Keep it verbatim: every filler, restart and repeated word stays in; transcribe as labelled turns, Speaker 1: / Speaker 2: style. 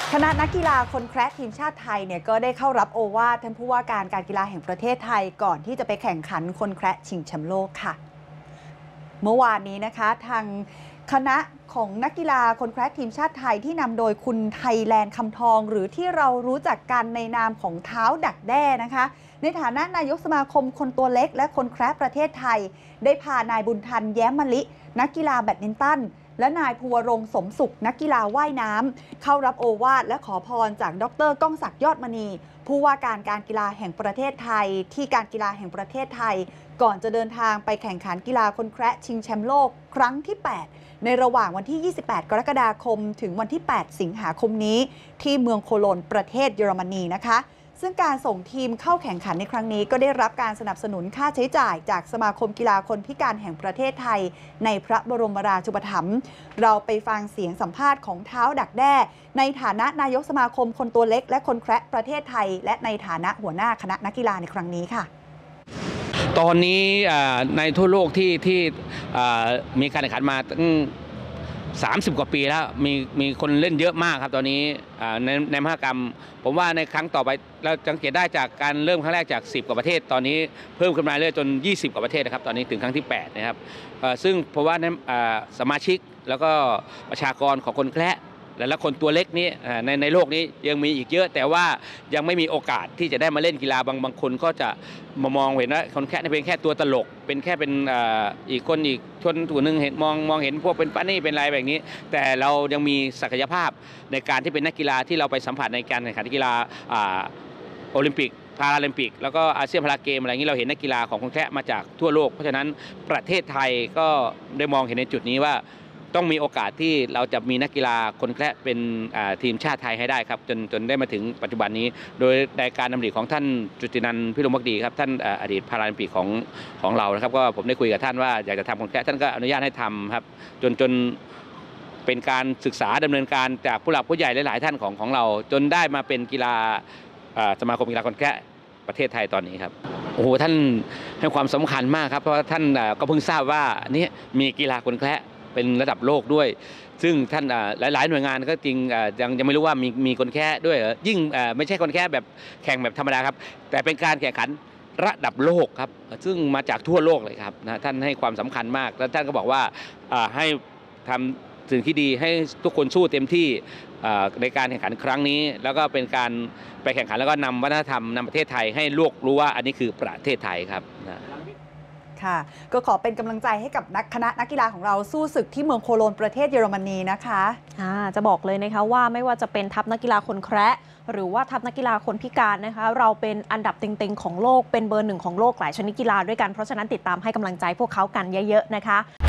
Speaker 1: คณะนักกีฬาคนแคระทีมชาติไทยเนี่ยก็ได้เข้ารับโอวาทท่านผู้ว่าการการกีฬาแห่งประเทศไทยก่อนที่จะไปแข่งขันคนแคระชิงแชมป์โลกค่ะเมื่อวานนี้นะคะทางคณะของนักกีฬาคนแคระทีมชาติไทยที่นำโดยคุณไทยแลนด์คำทองหรือที่เรารู้จักกันในนามของเท้าดักแด้นะคะในฐานะนายกสมาคมคนตัวเล็กและคนแคระประเทศไทยได้พานายบุญทันแย้มมะลินักกีฬาแบดมินตันและนายภูวรงค์สมสุขนักกีฬาว่ายน้ำเข้ารับโอวาทและขอพรจากดร.ก้องศักดิ์ยอดมณีผู้ว่าการการกีฬาแห่งประเทศไทยที่การกีฬาแห่งประเทศไทยก่อนจะเดินทางไปแข่งขันกีฬาคนแคระชิงแชมป์โลกครั้งที่ แปด ในระหว่างวันที่ ยี่สิบแปด กรกฎาคมถึงวันที่ แปด สิงหาคมนี้ที่เมืองโคโลนประเทศเยอรมนีนะคะซึ่งการส่งทีมเข้าแข่งขันในครั้งนี้ก็ได้รับการสนับสนุนค่าใช้จ่ายจากสมาคมกีฬาคนพิการแห่งประเทศไทยในพระบรมราชูปถัมภ์เราไปฟังเสียงสัมภาษณ์ของเท้าดักแด้ในฐานะนายกสมาคมคนตัวเล็กและคนแคระประเทศไทยและในฐานะหัวหน้าคณะนักกีฬาในครั้งนี้ค่ะ
Speaker 2: ตอนนี้ในทั่วโลกที่ที่มีการแข่งขันมาตั้งสามสิบกว่าปีแล้วมีมีคนเล่นเยอะมากครับตอนนี้ในในมหกรรมผมว่าในครั้งต่อไปเราสังเกตได้จากการเริ่มครั้งแรกจากสิบกว่าประเทศตอนนี้เพิ่มขึ้นมาเรื่อยจนยี่สิบกว่าประเทศนะครับตอนนี้ถึงครั้งที่แปดนะครับซึ่งเพราะว่าสมาชิกแล้วก็ประชากรของคนแคระและคนตัวเล็กนี้ในในโลกนี้ยังมีอีกเยอะแต่ว่ายังไม่มีโอกาสที่จะได้มาเล่นกีฬาบางบางคนก็จะมามองเห็นว่าคนแค่เป็นแค่ตัวตลกเป็นแค่เป็นอีกคนอีกชนตัวหนึ่งเห็นมองมองเห็นพวกเป็นปั้นนี่เป็นอะไรแบบนี้แต่เรายังมีศักยภาพในการที่เป็นนักกีฬาที่เราไปสัมผัสในการแข่งขันกีฬาโอลิมปิกพาราลิมปิกแล้วก็อาเซียนพาราเกมอะไรอย่างนี้เราเห็นนักกีฬาของคนแค่มาจากทั่วโลกเพราะฉะนั้นประเทศไทยก็ได้มองเห็นในจุดนี้ว่าต้องมีโอกาสที่เราจะมีนักกีฬาคนแคระเป็นทีมชาติไทยให้ได้ครับจนจนได้มาถึงปัจจุบันนี้โดยในการดำริของท่านจุตินันท์พิรมภักดีครับท่านอดีตพาราลิมปิกของของเรานะครับก็ผมได้คุยกับท่านว่าอยากจะทำคนแคระท่านก็อนุญาตให้ทำครับจนจนเป็นการศึกษาดำเนินการจากผู้หลักผู้ใหญ่หลายๆท่านของของเราจนได้มาเป็นกีฬาสมาคมกีฬาคนแคระประเทศไทยตอนนี้ครับโอ้โหท่านให้ความสำคัญมากครับเพราะว่าท่านก็เพิ่งทราบว่านี่มีกีฬาคนแคระเป็นระดับโลกด้วยซึ่งท่านหลายๆหน่วยงานก็จริงยังยังไม่รู้ว่ามีมีคนแค่ด้วยยิ่งไม่ใช่คนแค่แบบแข่งแบบธรรมดาครับแต่เป็นการแข่งขันระดับโลกครับซึ่งมาจากทั่วโลกเลยครับนะท่านให้ความสำคัญมากแล้วท่านก็บอกว่าให้ทำสิ่งที่ดีให้ทุกคนสู้เต็มที่ในการแข่งขันครั้งนี้แล้วก็เป็นการไปแข่งขันแล้วก็นำวัฒนธรรมนำประเทศไทยให้โลกรู้ว่าอันนี้คือประเทศไทยครับนะ
Speaker 1: ค่ะก็ขอเป็นกำลังใจให้กับนักคณะนักกีฬาของเราสู้ศึกที่เมืองโคโลนประเทศเยอรมนีนะคะ
Speaker 3: จะบอกเลยนะคะว่าไม่ว่าจะเป็นทัพนักกีฬาคนแคระหรือว่าทัพนักกีฬาคนพิการนะคะเราเป็นอันดับเต็งๆของโลกเป็นเบอร์หนึ่งของโลกหลายชนิดกีฬาด้วยกันเพราะฉะนั้นติดตามให้กำลังใจพวกเขากันเยอะๆนะคะ